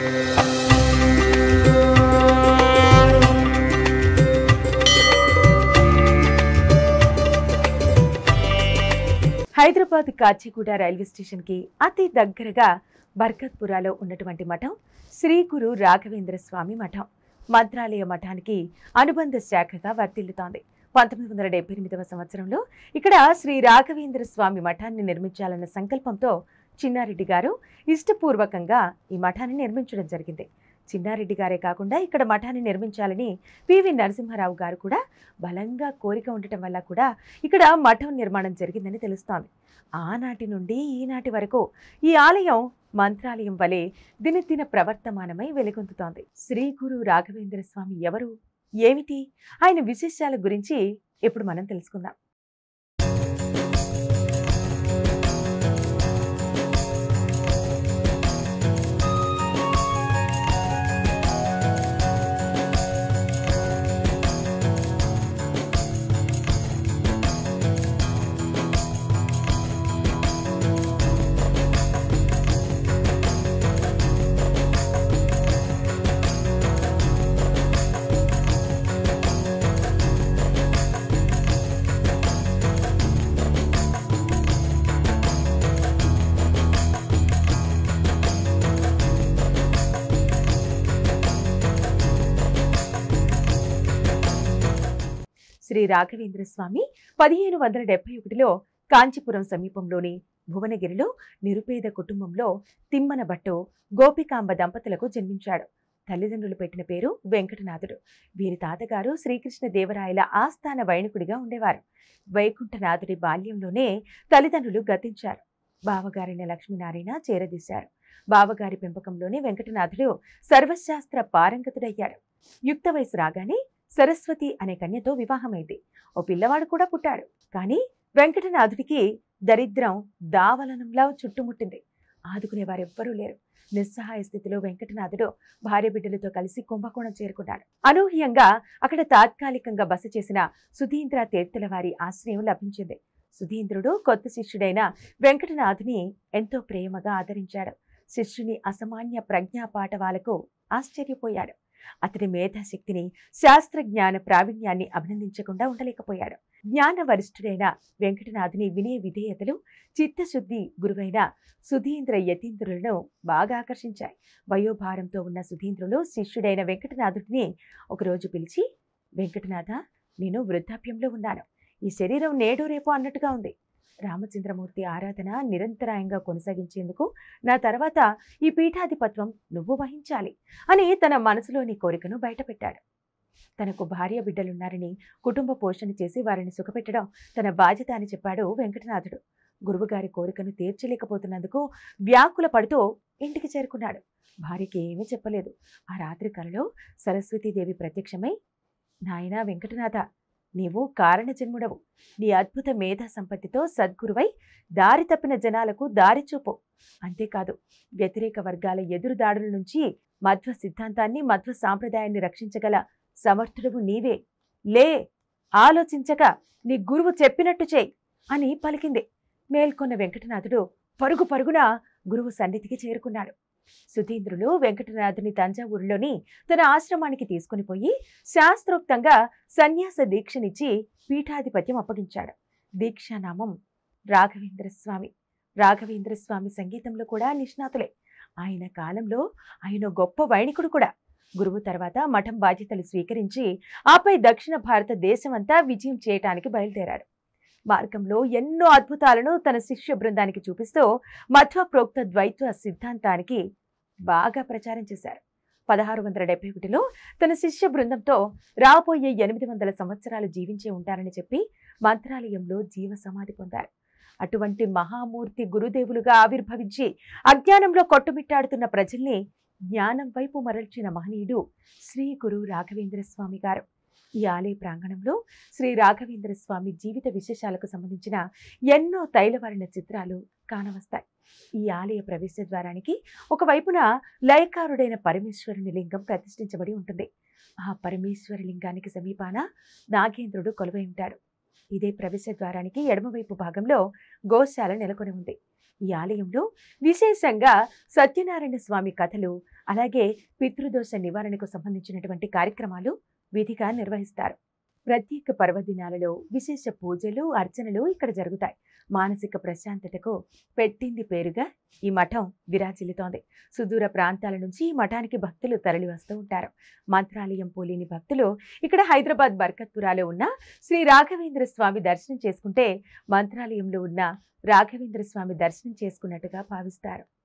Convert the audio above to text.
Hyderabad Kachiguda railway station కి అతి దగ్గరగా బర్కత్పురాలో ఉన్నటువంటి మఠం శ్రీ గురు రాఘవేంద్ర స్వామి మఠం మంత్రాలయ మఠానికి అనుబంధ శాఖగా వర్తిల్లుతోంది. 1978వ సంవత్సరంలో ఇక్కడ శ్రీ రాఘవేంద్ర స్వామి మఠాన్ని నిర్మించాలన్న సంకల్పంతో చిన్నారెడ్డి గారు ఇష్టపూర్వకంగా ఈ మఠాన్ని నిర్మించడం జరిగింది. చిన్నారెడ్డి గారే కాకుండా ఇక్కడ మఠాన్ని నిర్మించాలని పివి నరసింహారావు గారు కూడా బలంగా కోరిక ఉండటం వల్ల కూడా ఇక్కడ మఠం నిర్మాణం జరిగిందని తెలుస్తోంది. ఆనాటి నుండి ఈనాటి వరకు ఈ ఆలయం మంత్రాలయం వలె దినదిన ప్రవర్తమానమై వెలుగొందుతోంది. శ్రీ గురు రాఘవేంద్ర స్వామి ఎవరు, ఏమిటి, ఆయన విశేషాల గురించి ఇప్పుడు మనం తెలుసుకుందాం. శ్రీ రాఘవేంద్ర స్వామి 1571లో కాంచీపురం సమీపంలోని భువనగిరిలో నిరుపేద కుటుంబంలో తిమ్మన భట్టు గోపికాంబ దంపతులకు జన్మించాడు. తల్లిదండ్రులు పెట్టిన పేరు వెంకటనాథుడు. వీరి తాతగారు శ్రీకృష్ణ దేవరాయల ఆస్థాన వైణికుడిగా ఉండేవారు. వైకుంఠనాథుడి బాల్యంలోనే తల్లిదండ్రులు గతించారు. బావగారైన లక్ష్మీనారాయణ చేరదీశారు. బావగారి పెంపకంలోనే వెంకటనాథుడు సర్వశాస్త్ర పారంగతుడయ్యాడు. యుక్త వయసు రాగానే సరస్వతి అనే కన్యతో వివాహమైంది. ఓ పిల్లవాడు కూడా పుట్టాడు. కానీ వెంకటనాథుడికి దరిద్రం దావలనంలా చుట్టుముట్టింది. ఆదుకునేవారెవ్వరూ లేరు. నిస్సహాయ స్థితిలో వెంకటనాథుడు భార్య బిడ్డలతో కలిసి కుంభకోణం చేరుకున్నాడు. అనూహ్యంగా అక్కడ తాత్కాలికంగా బస చేసిన సుధీంద్ర తీర్థుల వారి ఆశ్రయం లభించింది. సుధీంద్రుడు కొత్త శిష్యుడైన వెంకటనాథుని ఎంతో ప్రేమగా ఆదరించాడు. శిష్యుని అసామాన్య ప్రజ్ఞాపాఠవాలకు ఆశ్చర్యపోయాడు. అతని మేధాశక్తిని, శాస్త్రజ్ఞాన ప్రావీణ్యాన్ని అభినందించకుండా ఉండలేకపోయాడు. జ్ఞాన వరిష్ఠుడైన వెంకటనాథుని వినయ విధేయతలు, చిత్తశుద్ధి గురువైన సుధీంద్ర యతీంద్రులను బాగా ఆకర్షించాయి. వయోభారంతో ఉన్న సుధీంద్రులు శిష్యుడైన వెంకటనాథుడిని ఒకరోజు పిలిచి, వెంకటనాథ, నేను వృద్ధాప్యంలో ఉన్నాను. ఈ శరీరం నేడు రేపు అన్నట్టుగా ఉంది. రామచంద్రమూర్తి ఆరాధన నిరంతరాయంగా కొనసాగించేందుకు నా తర్వాత ఈ పీఠాధిపత్వం నువ్వు వహించాలి అని తన మనసులోని కోరికను బయటపెట్టాడు. తనకు భార్య బిడ్డలున్నారని, కుటుంబ పోషణ చేసి వారిని సుఖపెట్టడం తన బాధ్యత అని చెప్పాడు వెంకటనాథుడు. గురువుగారి కోరికను తీర్చలేకపోతున్నందుకు వ్యాకుల పడుతూ ఇంటికి చేరుకున్నాడు. భార్యకి ఏమీ చెప్పలేదు. ఆ రాత్రి కలలో సరస్వతీదేవి ప్రత్యక్షమై, నాయనా వెంకటనాథ, నీవు కారణ జన్ముడవు. నీ అద్భుత మేధా సంపత్తితో సద్గురువై దారి తప్పిన జనాలకు దారి చూపు. అంతేకాదు, వ్యతిరేక వర్గాల ఎదురుదాడుల నుంచి మధ్వ సిద్ధాంతాన్ని, మధ్వ సాంప్రదాయాన్ని రక్షించగల సమర్థుడవు నీవే. లే, ఆలోచించక నీ గురువు చెప్పినట్టు చేయి అని పలికింది. మేల్కొన్న వెంకటనాథుడు పరుగు పరుగున గురువు సన్నిధికి చేరుకున్నాడు. సుధీంద్రులు వెంకటనాథుని తంజావూరులోని తన ఆశ్రమానికి తీసుకుని పోయి శాస్త్రోక్తంగా సన్యాస దీక్షనిచ్చి పీఠాధిపత్యం అప్పగించాడు. దీక్షానామం రాఘవేంద్ర స్వామి. రాఘవేంద్ర స్వామి సంగీతంలో కూడా నిష్ణాతులే. ఆయన కాలంలో ఆయన గొప్ప వైణికుడు కూడా. గురువు తర్వాత మఠం బాధ్యతలు స్వీకరించి ఆపై దక్షిణ భారతదేశమంతా విజయం చేయటానికి బయలుదేరాడు. మార్గంలో ఎన్నో అద్భుతాలను తన శిష్య బృందానికి చూపిస్తూ మధ్వ ప్రోక్త ద్వైత్వ సిద్ధాంతానికి బాగా ప్రచారం చేశారు. 1671లో తన శిష్య బృందంతో రాబోయే 800 సంవత్సరాలు జీవించే ఉంటారని చెప్పి మంత్రాలయంలో జీవ సమాధి పొందారు. అటువంటి మహామూర్తి గురుదేవులుగా ఆవిర్భవించి అజ్ఞానంలో కొట్టుమిట్టాడుతున్న ప్రజల్ని జ్ఞానం వైపు మరల్చిన మహనీయుడు శ్రీ గురు రాఘవేంద్ర స్వామి గారు. ఈ ఆలయ ప్రాంగణంలో శ్రీ రాఘవేంద్ర స్వామి జీవిత విశేషాలకు సంబంధించిన ఎన్నో తైలవర్ణ చిత్రాలు కానవస్తాయి. ఈ ఆలయ ప్రవేశ ద్వారానికి ఒకవైపున లయకారుడైన పరమేశ్వరుని లింగం ప్రతిష్ఠించబడి ఉంటుంది. ఆ పరమేశ్వర లింగానికి సమీపాన నాగేంద్రుడు కొలువై ఉంటాడు. ఇదే ప్రవేశ ద్వారానికి ఎడమవైపు భాగంలో గోశాల నెలకొని ఉంది. ఈ ఆలయంలో విశేషంగా సత్యనారాయణ స్వామి కథలు, అలాగే పితృదోష నివారణకు సంబంధించినటువంటి కార్యక్రమాలు విధిగా నిర్వహిస్తారు. ప్రత్యేక పర్వదినాలలో విశేష పూజలు, అర్చనలు ఇక్కడ జరుగుతాయి. మానసిక ప్రశాంతతకు పెట్టింది పేరుగా ఈ మఠం విరాజిల్లుతోంది. సుదూర ప్రాంతాల నుంచి ఈ మఠానికి భక్తులు తరలి వస్తూ ఉంటారు. మంత్రాలయం పోలేని భక్తులు ఇక్కడ హైదరాబాద్ బర్కత్పురాలో ఉన్న శ్రీ రాఘవేంద్ర స్వామి దర్శనం చేసుకుంటే మంత్రాలయంలో ఉన్న రాఘవేంద్ర స్వామి దర్శనం చేసుకున్నట్టుగా భావిస్తారు.